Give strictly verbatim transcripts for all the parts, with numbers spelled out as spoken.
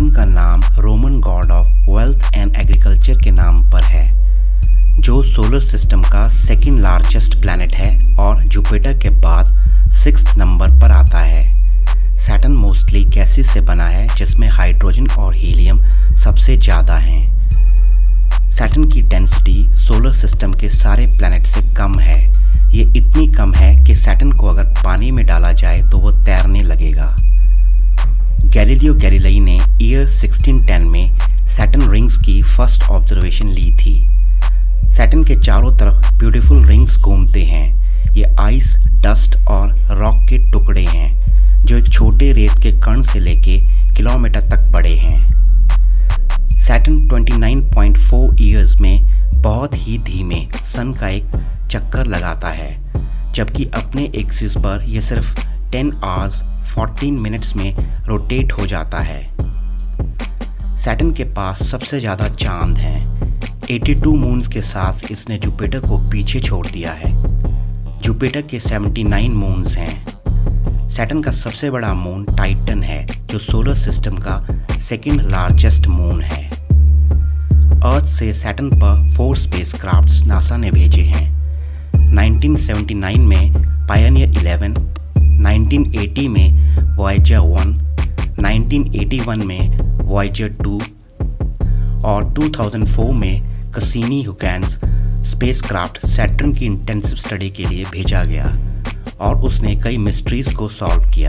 Saturn का नाम Roman god of wealth and agriculture के नाम पर है, जो सोलर सिस्टम का सेकंड लार्जेस्ट प्लैनेट है और जुपिटर के बाद सिक्स्थ नंबर पर आता है। सैटर्न मोस्टली गैसेस से बना है, जिसमें हाइड्रोजन और हीलियम सबसे ज़्यादा हैं। सैटर्न की डेंसिटी सोलर सिस्टम के सारे प्लैनेट से कम है। ये इतनी कम है कि सैटर्न को अगर पानी में डाला जाए तो वो तैरने लगेगा। गैलीलियो गैलीलाई ने ईयर सिक्सटीन टेन में सैटर्न रिंग्स की फर्स्ट ऑब्जर्वेशन ली थी। सैटर्न के चारों तरफ ब्यूटीफुल रिंग्स घूमते हैं। ये आइस, डस्ट और रॉक के टुकड़े हैं, जो एक छोटे रेत के कण से लेके किलोमीटर तक बड़े हैं। सैटर्न उनतीस पॉइंट चार ईयर्स में बहुत ही धीमे सन का एक चक्कर लगाता है, जबकि अपने एक्सिस पर यह सिर्फ टेन आवर्स फोर्टीन मिनट्स में रोटेट हो जाता है। सैटर्न के पास सबसे ज़्यादा चांद हैं। बयासी मून्स के साथ इसने जुपिटर को पीछे छोड़ दिया है। जुपिटर के उन्यासी मून्स हैं। सैटर्न का सबसे बड़ा मून टाइटन है, जो सोलर सिस्टम का सेकंड लार्जेस्ट मून है। अर्थ से सैटर्न पर फोर स्पेसक्राफ्ट्स नासा ने भेजे हैं। उन्नीस सौ उन्यासी में पायनियर इलेवन, उन्नीस सौ अस्सी में वॉयेजर वन, उन्नीस सौ इक्यासी में वॉयेजर टू और दो हज़ार चार में कैसिनी-हुयgens स्पेसक्राफ्ट सैटर्न की इंटेंसिव स्टडी के लिए भेजा गया और उसने कई मिस्ट्रीज को सॉल्व किया।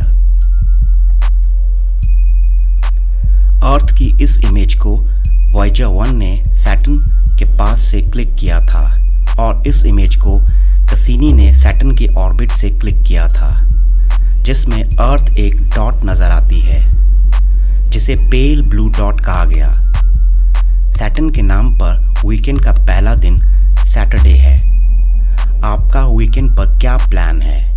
अर्थ की इस इमेज को वॉयेजर वन ने सैटर्न के पास से क्लिक किया था और इस इमेज को कैसिनी ने सैटर्न की ऑर्बिट से क्लिक किया था, जिसमें अर्थ एक डॉट नजर आती है, जिसे पेल ब्लू डॉट कहा गया। सैटर्न के नाम पर वीकेंड का पहला दिन सैटरडे है। आपका वीकेंड पर क्या प्लान है?